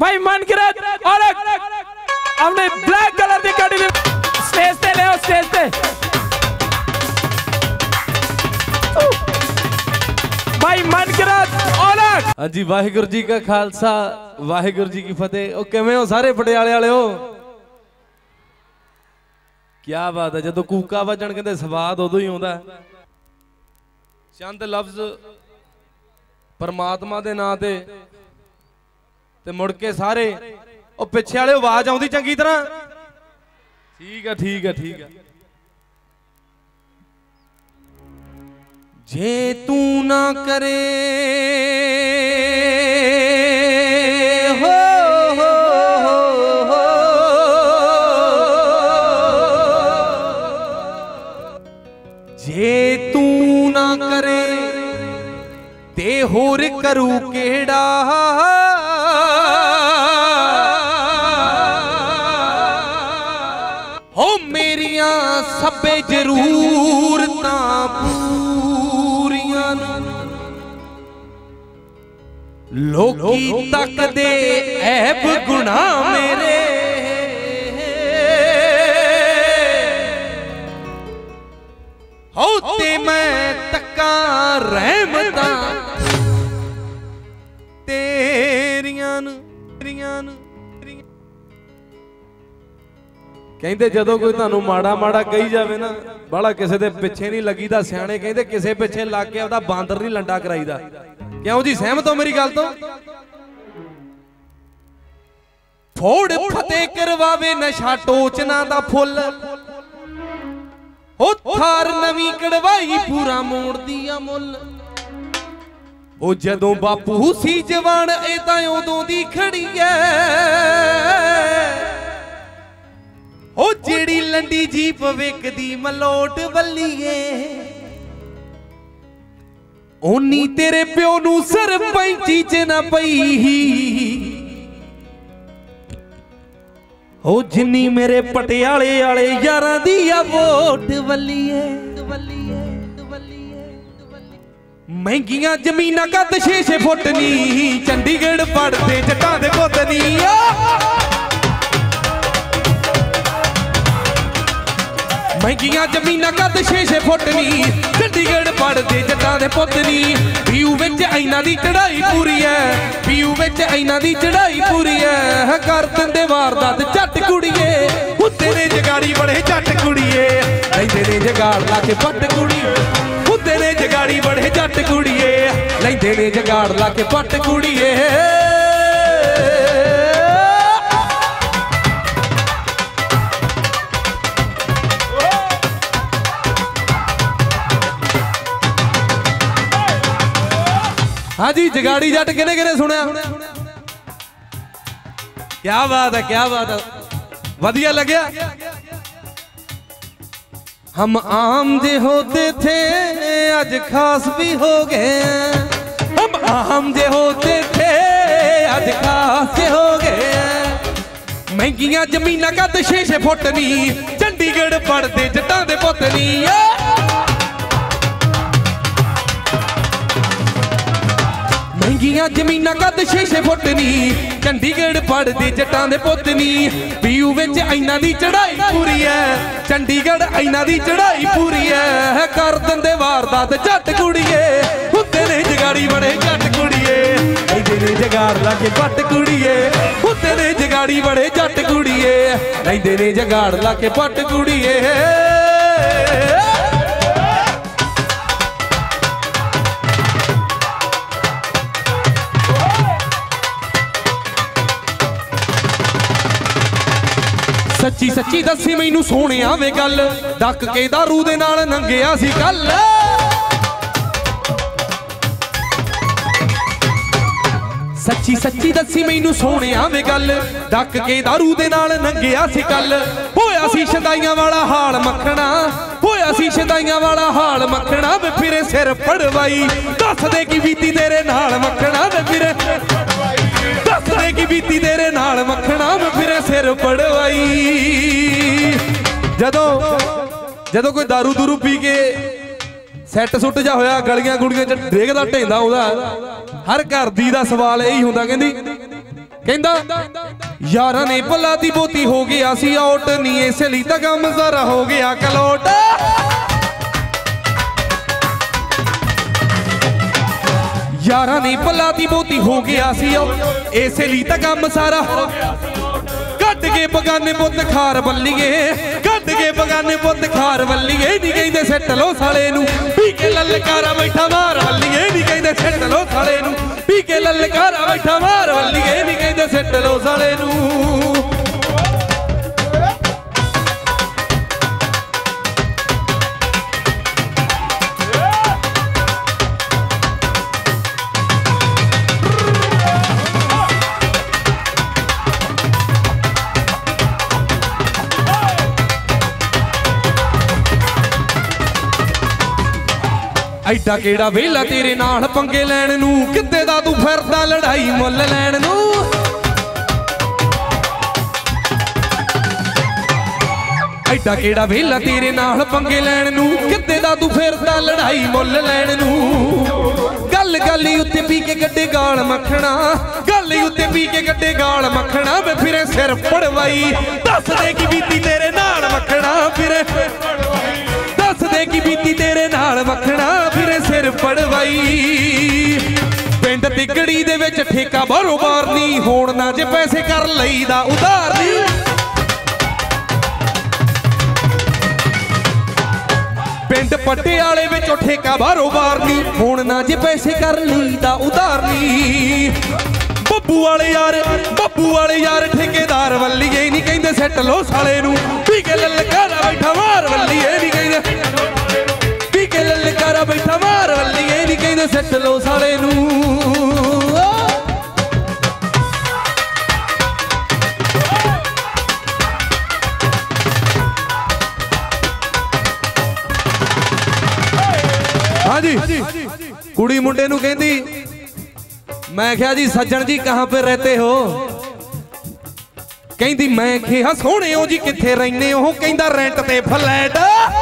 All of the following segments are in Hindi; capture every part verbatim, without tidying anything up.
भाई मनकिरत और अपने ब्लैक कलर की गाड़ी स्टेज पे ले स्टेज पे भाई मनकिरत और हाँ जी वाहिगुरु जी का खालसा वाहिगुरु जी की फतेह। किवें हो सारे पटियाले वाले हो? क्या बात है, जो कूका वजन कहते स्वाद उदों ही आता है। चंद लफ्ज परमात्मा के नां ते ते मुड़ के सारे ओ पिछे वाले आवाज आउंदी चंगी तरह? ठीक है ठीक है ठीक है। जे तू ना करे हो, हो, हो, हो जे तू ना करे ते होर करू केड़ा हो मेरिया सबे जरूरतां पूरियां लोकी तक दे ऐब गुनाह मेरे हो ते मैं तक्का रहमतां तेरियां तेरियां कहते जदों कोई तुहानू माड़ा माड़ा कही जाए ना बड़ा किसी के पिछे नहीं लगीदा। सियाणे कहते किसी पिछे लग के आपदा बांदर नहीं लंडा कराईदा। क्यों जी सहमत हो मेरी गल तो? फोड़ फतेह करवावे नशा टोचना दा फुल हो थार नवी कड़वाई पूरा मोड़ दिया मुल ओ जदों बापू सी जवान ए तां उदों दी खड़ी है ओ जेड़ी लंडी जीप वेकदी मलोट वल्लीए ओनी तेरे प्यो नू सरपंची च ना पई ओ जिन्नी मेरे पटियाले आले यारां दी आ वोट वल्लीए महंगियां जमीनां कद छे छे फुट नी चंडीगढ़ पड़ते जटां दे पुत्त नी महंगियां जमीनां कद छे छे फुट नी चंडीगढ़ पड़ते जटां दे पुत्त नी व्यू विच ऐना दी चढ़ाई पूरी है व्यू विच ऐना दी चढ़ाई पूरी है कर दिंदे वारदात झट कुड़िए हुंदे ने जगाड़ी बड़े झट कुड़िए लैंदे ने जगाड़ ला के पट कुड़िए हुंदे ने जगाड़ी बड़े झट कुड़िए लैंदे ने जगाड़ ला के पट कुड़िए हाँ जी जगाड़ी जट किने किने सुनिया? क्या बात है क्या बात है, वधिया लग्या। हम आम जे होते थे आज खास भी हो गए हम आम जे होते थे आज खास हो गए महंगियां जमीनां कद छे छे फुट नी चंडीगढ़ पड़ते जटां दे पुत्त नी महंगियां जमीनां कद छे छे फुट नी चंडीगढ़ पड़ते जटां दे पुत्त नी व्यू विच ऐना दी चढ़ाई पूरी है चंडीगढ़ ऐना दी चढ़ाई पूरी है कर दिंदे वारदात झट कुड़िए हुंदे ने जगाड़ी बड़े झट कुड़िए लैंदे ने जगाड़ ला के पट कुड़िए हुंदे ने जगाड़ी बड़े झट कुड़िए लैंदे ने जगाड़ ला के पट कुड़िए सच्ची सच्ची दसी मैनू सोहणिया वे गल डक के दारू दे नाल नंगिया सी कल सच्ची सच्ची दसी मैनू सोहणिया वे गल डक के दारू दे नाल नंगिया सी कल होया सी शंदाइयां वाला हाल मखना होया सी शंदाइयां वाला हाल मखना वे फिरे सिर पड़वाई दस दे की बीती तेरे नाल मखना वे फिरे दस दे की बीती तेरे नाल मखना वे फिरे सिर पड़वाई जदों जदों कोई दारू दूरू पी के सैट सुट जा होया गलियां गुड़ियां च देखदा ढेंदा उहदा हर घर दी दा सवाल यही हुंदा कहंदी कहंदा यारा ने भला दी बोती हो गया सी आउट नहीं इस लई तां गम सारा हो गया कलोट। यारा ने भला दी बोती हो गया सी आउट इस लई तां गम सारा कट के बगाने पुत खार बल्लीए कट के बगाने पुत खार बल्लीए नी कहंदे सिट लो साले नू पी के ललकारा बैठा मार बल्लीए नी कहंदे सिट लो साले नू पी के ललकारा बैठा मार बल्लीए नी कहंदे सिट लो साले नू। ऐडा केड़ा वेला तेरे नाल पंगे लैण नू किते दा तू फिरदा लड़ाई मुल लैण नू। ऐडा केड़ा वेला तेरे नाल पंगे लैण नू किते दा तू फिरदा लड़ाई मुल लैण नू। गल गल उत्ते पी के गड्डे गाल मखना गल उत्ते पी के गड्डे गाल मखना वे फिरे सिर पड़वाई दस दे की बीती तेरे नाल मखना फिरे दस दे की बीती तेरे नाल मखना फिरे सिर पड़वाई। पिंड तिगड़ी दे विच ठेका बारोबार नहीं होण ना जे पैसे कर लईदा उधार नहीं। पिंड पटियाले विच ठेका बारोबार नहीं होण ना जे पैसे कर लईदा उधार नहीं। बब्बू वाले यार बब्बू वाले यार ठेकेदार वल्लीए नहीं कहंदे सिट लो साले नू पी के ललकारा बैठा मार वल्लीए नहीं कहंदे पी के ललकारा बैठा मार वल्लीए नहीं कहंदे सिट लो साले नू। हाँ जी कुड़ी मुंडे नू कहंदी मैं क्या जी सज्जन जी कहाँ पे रहते हो कहंदी मैं क्या सोहणे हो जी किथे रहने हो कहंदा रेंट ते फ्लैट।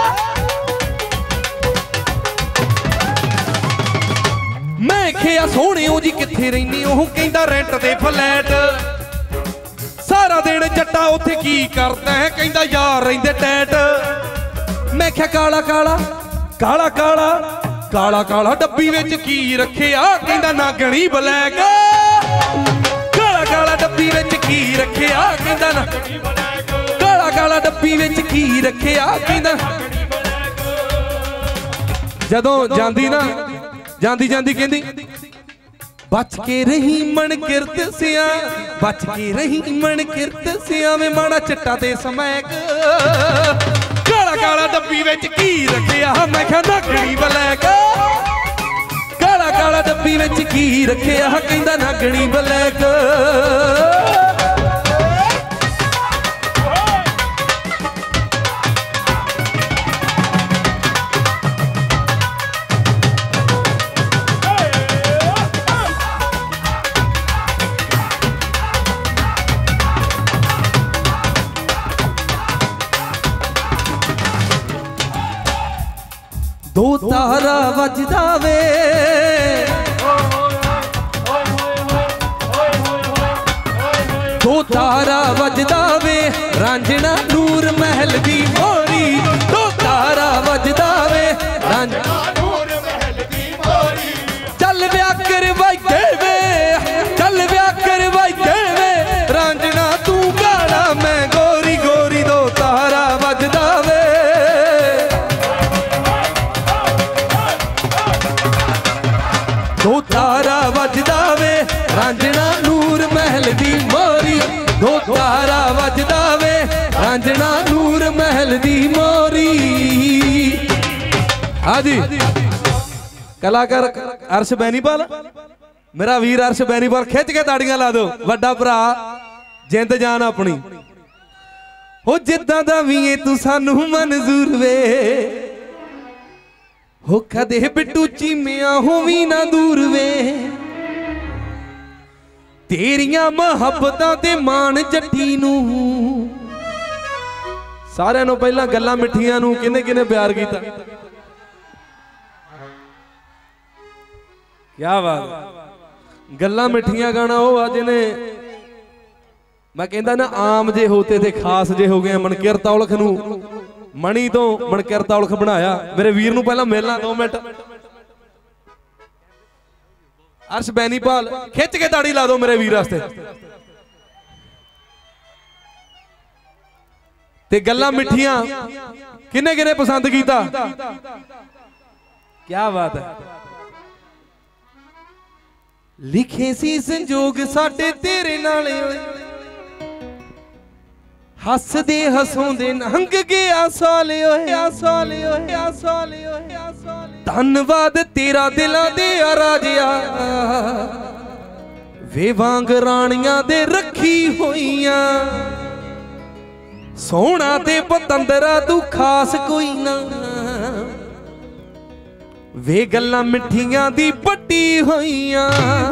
मैं क्या सोहणे हो जी किथे रहने हो कहंदा रेंट ते फ्लैट। सारा दिन जट्टा उत्थे की करदा है कहंदा यार रहिंदे टैट। मैं क्या काला काला काला काला काला काला डब्बी विच की रखिया कहंदा नागणी ब्लैक। काला काला डब्बी विच की रखिया कहंदा ना काला काला डब्बी विच की रखिया कहंदा। जदों जांदी ना जांदी जांदी कहंदी बच के रही मन किरत सिया बच के रही मन किरत सिया वे माड़ा चिट्टा ते समैक। काला काला डब्बी विच की रखिया मैं क्या नागणी ब्लैक। काला काला डब्बी विच की रखिया कहंदा नागणी ब्लैक। दो तारा वजदा वे दो तारा वजदा वे रांझना नूर महल दी मोरी। दो तारा वजदा वे रांझना नूर महल दी मोरी। चल ब्याह कर वाइके वे चल ब्याह कर वाइके वे रांझना तू गाड़ा मैं गोरी गोरी। दो तारा वजदा वे दो तारा वजदा वे रांझना नूर महल दी मोरी। दो तारा वजदा वे रांझना नूर महल दी मोरी। हाँ जी कलाकार अर्श बैनीपाल मेरा वीर अर्श बैनीपाल खिंच के ताड़ियां ला दो वड्डा भरा जिंद जान अपनी हो जिद्दां दा वी ए तू सानू मंजूर वे हो कदे बिट्टू चीमिया होवी ना दूर वे। तेरियां मुहब्बतां ते मान जट्टी नू सारियां नू पहला गल्लां मिठियां नू किने किने प्यार कीता। क्या बात गल्लां मिठियां गाना वो आ जिन्हें मैं कहता ना आम जे होते थे खास जे हो गए मनकिरत औलख नू मणि तो मनकिरत औलख बनाया। मेरे वीर नू पहला मिलना दो मिनट। अर्श बैनीपाल खिंच के ताड़ी ला दो मेरे वीर वास्ते। ते गल्लां मिठियां किने किने पसंद कीता? क्या बात है। लिखे सी संजोग साडे तेरे नाल हसदे हसोंदे नंग गया साले ओए साले ओए साले ओए धन्नवाद तेरा दिलां दे राजिया वे वांग राणियां दे रखी होइयां सोहना ते पतंदरा तू खास कोई ना वे गल्लां मिठियां दी पट्टी होइयां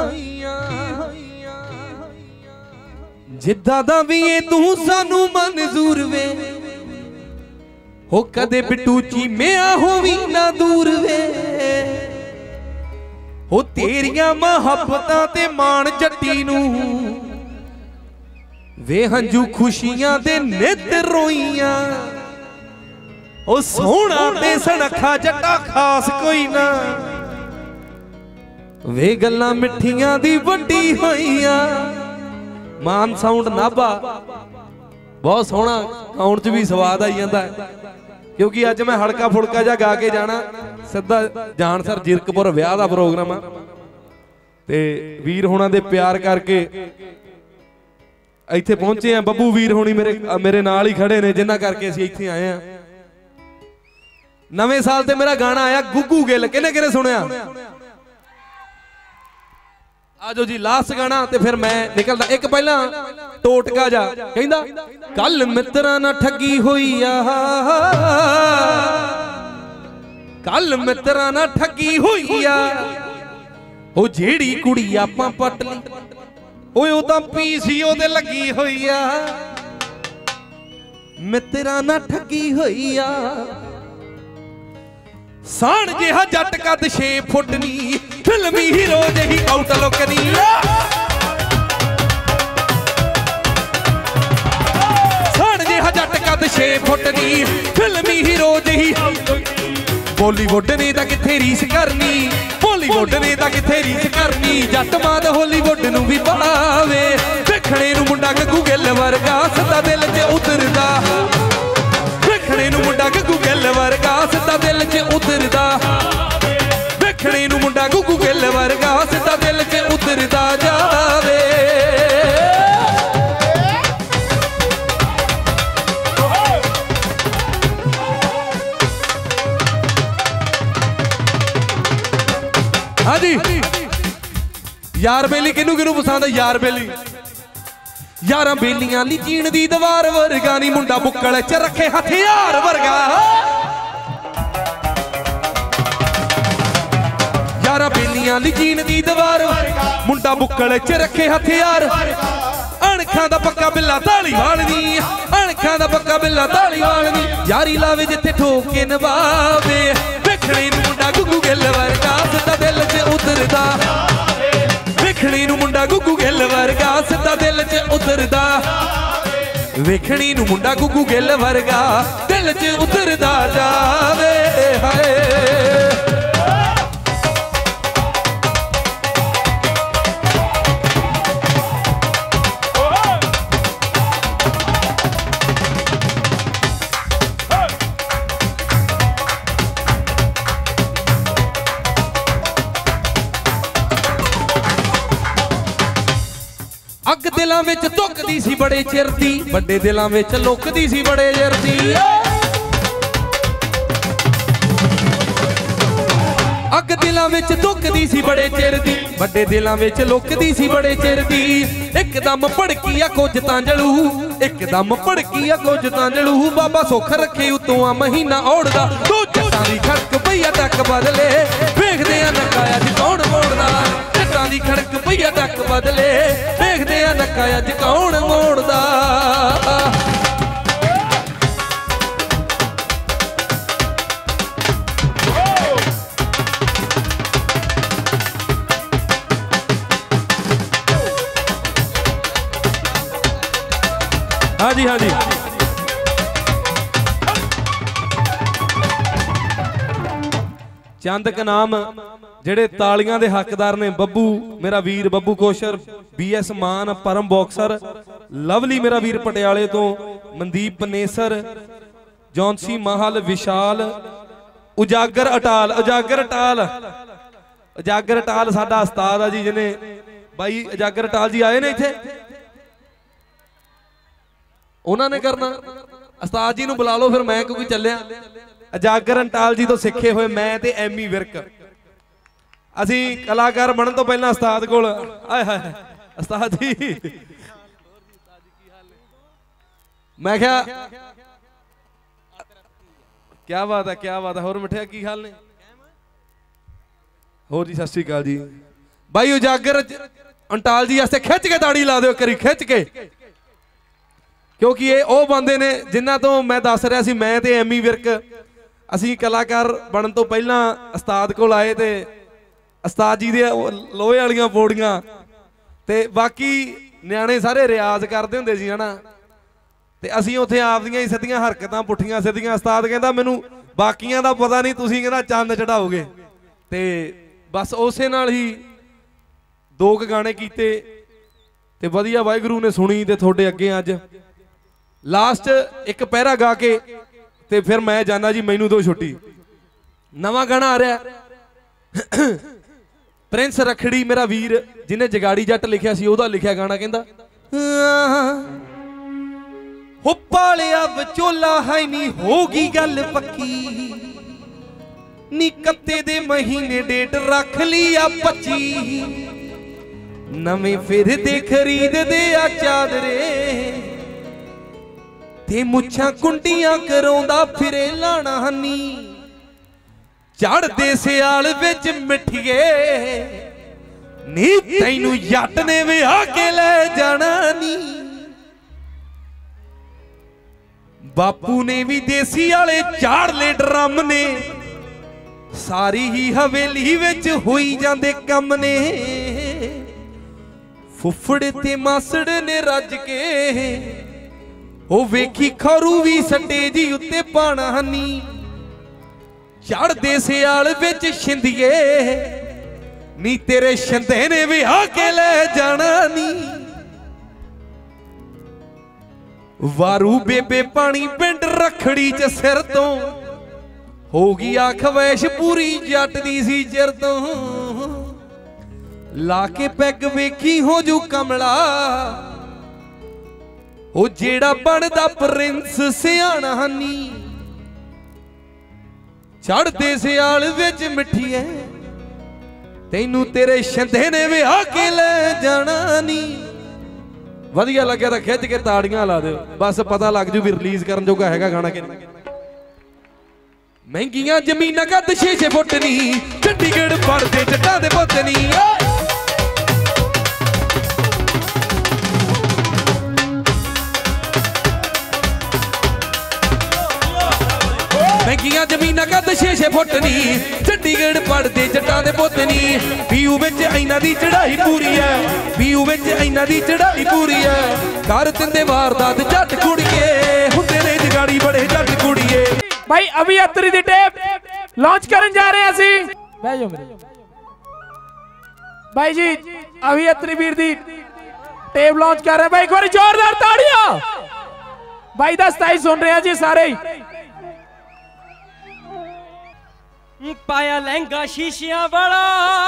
जिद्दां दा वी ए तू सानू मंजूर वे हो कदे बिट्टू चीमिया होवी ना दूर वे हो तेरियां मुहब्बतां ते मान जट्टी नू वे हंजू खुशियां दे नित रोइयां ओ सोहना ते सनखा जट्टा खास कोई ना वे गल्लां मिठियां दी वड्डी होइयां। मान साउंड नाभा बहुत सोहना गाउण च भी स्वाद आई जाता है क्योंकि अज मैं हड़का फुड़का जा गा के जाना सीधा जान सर जीरकपुर विआह दा प्रोग्राम आ ते वीर होना दे प्यार करके इत्थे पहुंचे हैं। बब्बू वीर होनी मेरे मेरे नाल ही खड़े ने जिन्हां करके असीं इत्थे आए हैं। नवें साल ते मेरा गाना आया गुग्गू गिल किने किने सुनिया? आजो जी लास्ट गाना ते फिर मैं निकलदा। एक पहला टोटका जा कहंदा कल मित्रा ना ठगी होई आ कल मित्रा ना ठगी होई आ ओ जेड़ी कुड़ी आपां पट लई ओए ओ तां पीसीओ दे लगी होई आ मित्रा ना ठगी होई आ साण जिहा जट कद छे फुट नी फिल्मी हीरो जही आउटलुक नी साण जिहा जट कद छे फुट नी फिल्मी हीरो जही बॉलीवुड ने तां किथे रीस करनी बॉलीवुड ने तां किथे रीस करनी जट माद हॉलीवुड नू भी पावे देखणे नू मुंडा गग्गू गिल वर्गा सदा दिल च उतरदा देखणे नू मुंडा गग्गू गिल वर्गा सदा दिल च उतरदा देखणे नू मुंडा गग्गू गिल वर्गा सदा दिल च उतरदा जावे। हाँ जी यार बेली किनू किनू पसंद है? यार बेली यारां बेलियां ली जीण दी दवार वर्गा नी मुंडा बुक्कल च रखे हथियार वर्गा यारां बेलियां ली जीण दी दवार मुंडा बुक्कल च रखे हथियार अणखां दा पक्का बिल्ला ताली वालनी अणखां दा पक्का बिल्ला ताली वालनी यारी लावे जिथे ठोक के नवावे देखणे नू मुंडा गुग्गू गिल वर्गा सदा दिल च उतरदा वेखणी नू मुंडा गुग्गू गिल वर्गा सदा दिल च उतरदा वेखणी नू मुंडा गुग्गू गिल वर्गा दिल च उतरदा जावे हाय। अग दिलां विच धुकदी सी बड़े चिर दी वड्डे दिलां विच लुकदी सी बड़े चिर दी अग दिलां विच धुकदी सी बड़े चिर दी वड्डे दिलां विच लुकदी सी बड़े चिर दी एकदम भड़की आ कुछ तां जलू एकदम भड़की आ कुछ तां जलू बाबा सुख रखे उतों आ महीना औड़दा दो जट्टां दी खड़क पई आ टक बदले वेखदे आ नक्का अज कौन मोड़दा जट्टां दी खड़क पई आ टक बदले वेखदे आ नक्का अज कौन मोड़दा। हाँ जी हाँ जी चंद क नाम ਜਿਹੜੇ ਤਾਲੀਆਂ ਦੇ ਹੱਕਦਾਰ ਨੇ ਬੱਬੂ ਮੇਰਾ ਵੀਰ ਬੱਬੂ ਕੋਸ਼ਰ ਬੀਐਸ ਮਾਨ ਪਰਮ ਬਾਕਸਰ ਲਵਲੀ ਮੇਰਾ ਵੀਰ ਪਟਿਆਲੇ ਤੋਂ ਮਨਦੀਪ ਪਨੇਸਰ ਜੌਨਸੀ ਮਾਹਲ ਵਿਸ਼ਾਲ ਉਜਾਗਰ ਅਟਾਲ ਉਜਾਗਰ ਅਟਾਲ ਉਜਾਗਰ ਅਟਾਲ ਸਾਡਾ ਉਸਤਾਦ ਆ ਜੀ ਜਿਹਨੇ ਬਾਈ ਉਜਾਗਰ ਅਟਾਲ ਜੀ ਆਏ ਨੇ ਇੱਥੇ ਉਹਨਾਂ ਨੇ ਕਰਨਾ ਉਸਤਾਦ ਜੀ ਨੂੰ ਬੁਲਾ ਲਓ ਫਿਰ ਮੈਂ ਕਿਉਂਕਿ ਚੱਲਿਆ ਉਜਾਗਰ ਅਟਾਲ ਜੀ ਤੋਂ ਸਿੱਖੇ ਹੋਏ ਮੈਂ ਤੇ ਐਮੀ ਵਿਰਕ ਅਸੀਂ ਕਲਾਕਾਰ ਬਣਨ ਤੋਂ ਪਹਿਲਾਂ ਉਸਤਾਦ ਕੋਲ ਆਏ ਹਾਏ ਉਸਤਾਦ ਜੀ ਮੈਂ ਕਿਹਾ ਕੀ ਬਾਤ ਹੈ ਕੀ ਬਾਤ ਹੈ ਹੋਰ ਮਿੱਠਿਆ ਕੀ ਹਾਲ ਨੇ ਹੋਰ ਜੀ ਸਤਿ ਸ਼੍ਰੀ ਅਕਾਲ ਜੀ ਬਾਈ ਉਜਾਗਰ ਅੰਟਾਲ ਜੀ ਵਾਸਤੇ ਖਿੱਚ ਕੇ ਤਾੜੀ ਲਾ ਦਿਓ ਕਰੀ ਖਿੱਚ ਕੇ ਕਿਉਂਕਿ ਇਹ ਉਹ ਬੰਦੇ ਨੇ ਜਿਨ੍ਹਾਂ ਤੋਂ ਮੈਂ ਦੱਸ ਰਿਹਾ ਸੀ ਮੈਂ ਤੇ ਐਮੀ ਵਿਰਕ ਅਸੀਂ ਕਲਾਕਾਰ ਬਣਨ ਤੋਂ ਪਹਿਲਾਂ ਉਸਤਾਦ ਕੋਲ ਆਏ ਤੇ ਉਸਤਾਦ ਜੀ ਦੇ ਲੋਹੇ ਵਾਲੀਆਂ ਪੌੜੀਆਂ ਤੇ ਬਾਕੀ ਨਿਆਣੇ ਸਾਰੇ ਰਿਆਜ਼ ਕਰਦੇ ਹੁੰਦੇ ਸੀ ਹਨਾ ਤੇ ਅਸੀਂ ਉੱਥੇ ਆਪਦੀਆਂ ਹੀ ਸਿੱਧੀਆਂ ਹਰਕਤਾਂ ਪੁੱਠੀਆਂ ਸਿੱਧੀਆਂ ਉਸਤਾਦ ਕਹਿੰਦਾ ਮੈਨੂੰ ਬਾਕੀਆਂ ਦਾ ਪਤਾ ਨਹੀਂ ਤੁਸੀਂ ਕਹਿੰਦਾ ਚੰਦ ਚੜਾਓਗੇ ਤੇ ਬਸ ਉਸੇ ਨਾਲ ਹੀ ਦੋ ਕੁ ਗਾਣੇ ਕੀਤੇ ਤੇ ਵਧੀਆ ਵਾਹਿਗੁਰੂ ਨੇ ਸੁਣੀ ਤੇ ਤੁਹਾਡੇ ਅੱਗੇ ਅੱਜ ਲਾਸਟ ਇੱਕ ਪਹਿਰਾ ਗਾ ਕੇ ਤੇ ਫਿਰ ਮੈਂ ਜਾਣਾ ਜੀ ਮੈਨੂੰ ਦੋ ਛੁੱਟੀ ਨਵਾਂ ਗਾਣਾ ਆ ਰਿਹਾ ਪ੍ਰਿੰਸ ਰਖੜੀ ਮੇਰਾ ਵੀਰ ਜਿਹਨੇ ਜਗਾੜੀ ਜੱਟ ਲਿਖਿਆ ਸੀ ਉਹਦਾ ਲਿਖਿਆ ਗਾਣਾ ਕਹਿੰਦਾ ਹੋ ਪਾਲਿਆ ਵਿਚੋਲਾ ਹੈ ਨਹੀਂ ਹੋ ਗਈ ਗੱਲ ਪੱਕੀ ਨੀ ਕੱਤੇ ਦੇ ਮਹੀਨੇ ਡੇਟ ਰੱਖ ਲਈ ਆ ਪੱਚੀ ਨਵੇਂ ਫਿਰਦੇ ਖਰੀਦਦੇ ਆ ਚਾਦਰੇ ਤੇ ਮੁੱਛਾਂ ਕੁੰਡੀਆਂ ਕਰਾਉਂਦਾ ਫਿਰੇ ਲਾਣਾ ਹਨੀ ਚੜਦੇ ਸਿਆਲ ਵਿੱਚ ਮਿੱਠੀਏ ਨੀ ਤੈਨੂੰ ਜੱਟ ਨੇ ਵਿਆਹ ਕੇ ਲੈ ਜਾਣਾ ਨੀ ਬਾਪੂ ਨੇ ਵੀ ਦੇਸੀ ਵਾਲੇ ਝਾੜ ਲੈ ਡਰਮ ਨੇ ਸਾਰੀ ਹੀ ਹਵੇਲੀ ਵਿੱਚ ਹੋਈ ਜਾਂਦੇ ਕੰਮ ਨੇ ਫੁੱਫੜ ਤੇ ਮਾਸੜ ਨੇ ਰੱਜ ਕੇ ਉਹ ਵੇਖੀ ਖਰੂ ਵੀ ਸਟੇਜੀ ਉੱਤੇ ਪਾਣਾ ਹਨੀ ਚੜਦੇ ਸਿਆਲ ਵਿੱਚ ਛਿੰਦੀਏ ਨੀ ਤੇਰੇ ਛਿੰਦੇ ਨੇ ਵਿਆਹ ਕੇ ਲੈ ਜਾਣਾ ਨੀ ਵਾਰੂ ਬੇਬੇ ਪਾਣੀ ਪਿੰਡ ਰਖੜੀ ਚ ਸਿਰ ਤੋਂ ਹੋ ਗਈ ਆ ਖਵੈਸ਼ ਪੂਰੀ ਜੱਟ ਦੀ ਸੀ ਚਿਰ ਤੋਂ ਲਾ ਕੇ ਪੈਗ ਵੇਖੀ ਹੋ ਜੂ ਕਮਲਾ ਉਹ ਜਿਹੜਾ ਬਣਦਾ ਪ੍ਰਿੰਸ ਸਿਆਣਾ ਹਨੀ ਚੜਦੇ ਸਿਆਲ ਵਿੱਚ ਮਿੱਠੀਏ ਤੈਨੂੰ ਤੇਰੇ ਛਿੰਦੇ ਨੇ ਵਿਆਹ ਕੇ ਲੈ ਜਾਣਾ ਨੀ ਵਧੀਆ ਲੱਗਿਆ ਤਾਂ ਖਿੱਚ ਕੇ ਤਾੜੀਆਂ ਲਾ ਦਿਓ ਬਸ ਪਤਾ ਲੱਗ ਜੂ ਵੀ ਰਿਲੀਜ਼ ਕਰਨ ਜੋਗਾ ਹੈਗਾ ਗਾਣਾ ਕਿ ਨਹੀਂ ਮਹਿੰਗੀਆਂ ਜ਼ਮੀਨਾਂ ਕੱਦ ਛੇ ਛੇ ਫੁੱਟ ਨੀ ਚੰਡੀਗੜ੍ਹ ਪੜਦੇ ਜੱਟਾਂ ਦੇ ਪੁੱਤ ਨੀ ਮਹਿੰਗੀਆਂ ਜ਼ਮੀਨਾਂ ਕੱਦ ਛੇ ਛੇ ਫੁੱਟ ਨੀ ਚੰਡੀਗੜ੍ਹ ਪੜਦੇ ਜੱਟਾਂ ਦੇ ਪੁੱਤ ਨੀ ਪੀਯੂ ਵਿੱਚ ਇਹਨਾਂ ਦੀ ਚੜਾਈ ਪੂਰੀ ਐ ਪੀਯੂ ਵਿੱਚ ਇਹਨਾਂ ਦੀ ਚੜਾਈ ਪੂਰੀ ਐ ਕਰ ਦਿੰਦੇ ਵਾਰਦਾਤ ਜੱਟ ਕੁੜੀਏ ਹੁੰਦੇ ਨੇ ਜਗਾੜੀ ਬੜੇ ਜੱਟ ਕੁੜੀਏ भाई अभी अत्री दी टेप लॉन्च करने जा रहे हैं असी बह जाओ मेरे भाई जी अभी अत्री वीर दी टेप लॉन्च कर रहे हैं भाई एक बार जोरदार ताड़ियां भाई दस ताई सुन रहे हैं जी सारे पाया लहंगा शीशियां वाला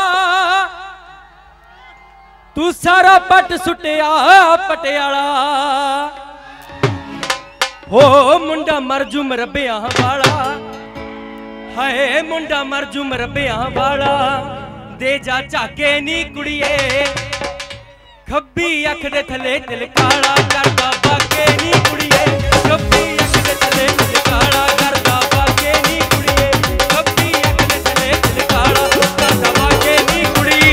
तू सारा पट सुटिया पटियाला हो मुंडा मरजू मरबिया वाला हाय मुंडा मरजू मरबिया वाला दे जा झाके नी कुड़िए खब्बी अख दे थले दिल काला करदा बाके नी कुड़िए खब्बी अख दे थले दिल काला करदा बाके नी कुड़िए खब्बी अख दे थले दिल काला करदा बाके नी कुड़िए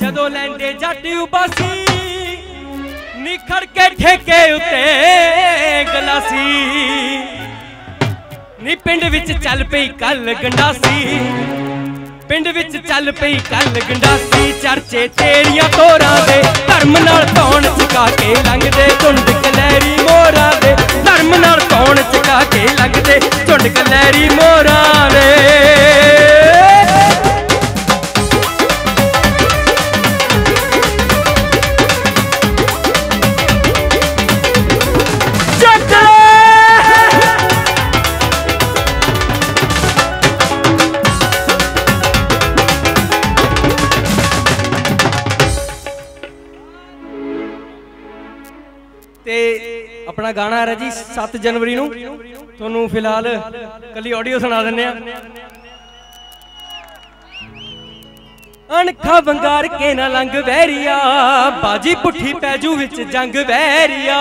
जदों लैंदे जट उबासी निखड़ के ठेके उत्ते गलासी नी पिंड विच चल पई कल गंडासी पिंड विच चल पई कल गंडासी चर्चे तेरियां तोरां दे धर्म नाल कौन चका के लंघदे झुंड कलैरी मोरां दे धर्म नाल कौन चका के लंघदे झुंड कलैरी मोरां दे अपना गाना है जी सत्त जनवरी नूं तुहानूं फिलहाल कली ऑडियो सुना दिंदे आ अणखा वंगार के ना लंघ वैरिया बाजी पुठी पैजू विच जंग वैरिया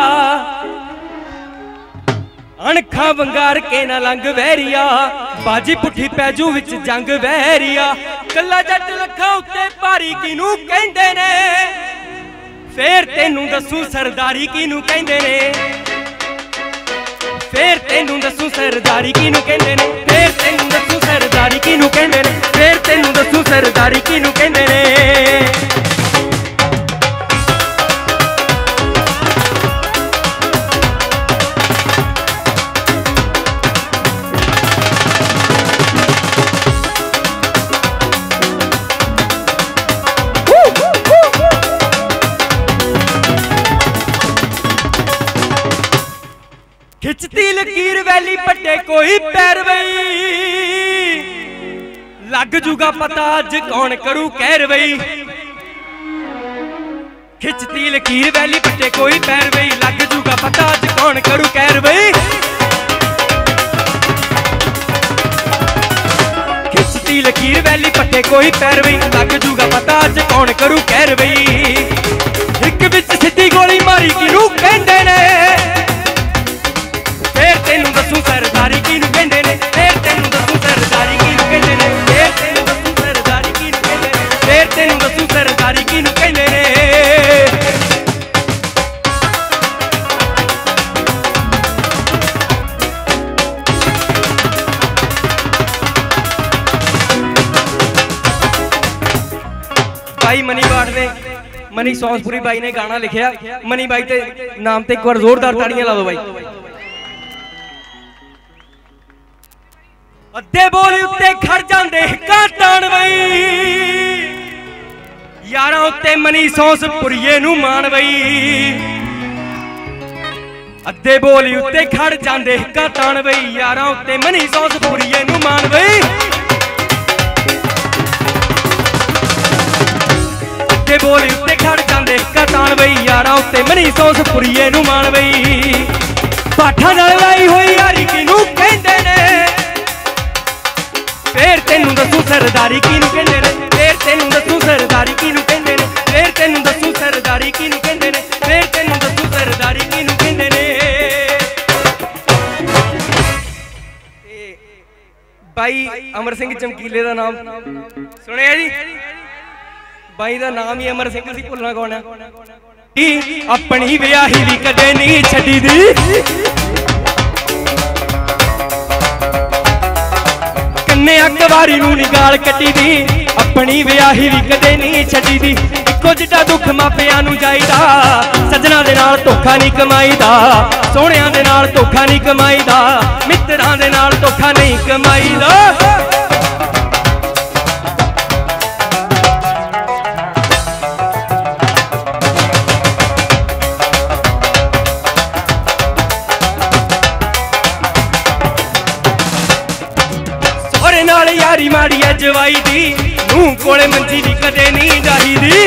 अणखा वंगार के ना लंघ वैरिया बाजी पुठी पैजू विच जंग वैरिया कल्ला जट लखा उत्ते भारी किनू कहंदे ने फिर तेनू दसू सरदारी किनू कहंदे ने फिर तेनू दसू सरदारी किनू कहंदे ने फिर तेनू दसू सरदारी किनू कहंदे ने फिर तेनू दसू सरदारी किनू कहंदे ने खिचती लकीर वैली पट्टे कोई पैरवई लग जूगा पता अज कौन करू कैरवई खिचती लकीर वैली पट्टे कोई पैरवई लग जूगा पता अज कौन करू कैरवई खिचती लकीर वैली पट्टे कोई पैरवई लग जूगा पता अज कौन करू कैरवई एक विच सीधी गोली मारी किनू कहंदे ने फिर तेनू दसू सरदारी किनू कहंदे ने फिर तेनू दसू सरदारी किनू कहंदे ने फिर तेनू दसू सरदारी किनू कहंदे ने फिर तेनू दसू सरदारी किनू कहंदे ने भाई मनी बाड़ ने मनी सौंसपुरी भाई ने गाना लिखिया मनी भाई ते नाम ते एक बार जोरदार ताड़ियां ला दो भाई अद्धे बोल उत्ते खड़ जांदे काटण वई यारां उत्ते मनी सौंसपुरीए नूं मान वई अद्धे बोल उत्ते खड़ जांदे काटण वई यारां उत्ते मनी सौंसपुरीए नूं मान वई अद्धे बोल उत्ते खड़ जांदे काटण वई यारां उत्ते मनी सौंसपुरीए नूं मान वई पाठा नाल लाई होई यारी किनू कहंदे ने फिर तेनू दसू सरदारी किनू कहंदे ने फिर तेनू दसू सरदारी किनू कहंदे ने फिर तेनू दसू सरदारी किनू कहंदे ने फिर तेनू दसू सरदारी किनू कहंदे ने भाई अमर सिंह चमकीले दा नाम सुनिया जी भाई दा नाम ही अमर सिंह सी भुलना कौन है अपनी विआही भी कदे नहीं छड्डी दी अकबारी नूं निगाल कट्टी दी अपनी विआही भी कदे नहीं छड्डी दी इक्को जिहा दुख मापियां नूं जाईदा सजना दे नाल धोखा नहीं कमाईदा सोहणियां दे नाल धोखा नहीं कमाईदा मित्रां दे नाल धोखा नहीं कमाईदा यारी माड़ी है जवाई दी नूं कोले मंजी दी कदे नहीं जाही दी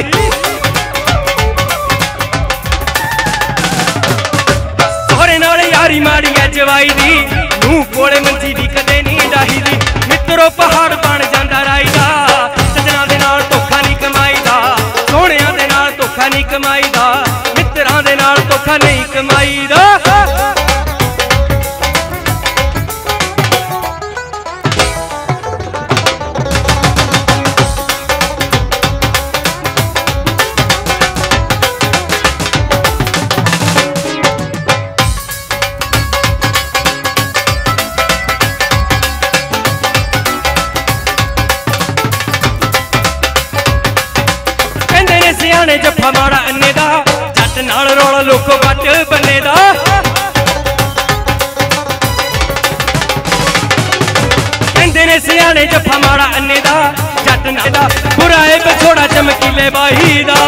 सोहरे नाल यारी माड़ी है जवाई दी नूं कोले मंजी दी कदे नहीं जाही दी मित्रो पहाड़ बन जांदा राईदा सजना दे नाल धोखा नहीं कमाईदा सोहणियां दे नाल धोखा नहीं कमाईदा मित्रां दे नाल धोखा नहीं कमाईदा सियाने जफा माड़ा अन्ने दा जट नाल रौला लोको बट बन्ने दा कहंदे ने सियाने जफा माड़ा अन्ने दा जट नाल दा बुराए बछोड़ा चमकीले बाही दा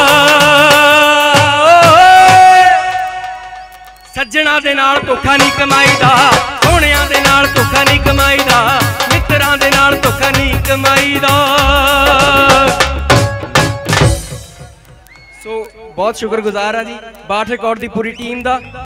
सज्जणा दे नाल धोखा नहीं कमाई दा सोहणियां दे नाल धोखा नहीं कमाई दा मित्रां दे नाल धोखा नहीं कमाई दा। सो बहुत शुक्रगुजार हाँ जी बाठ रिकॉर्ड की पूरी टीम का।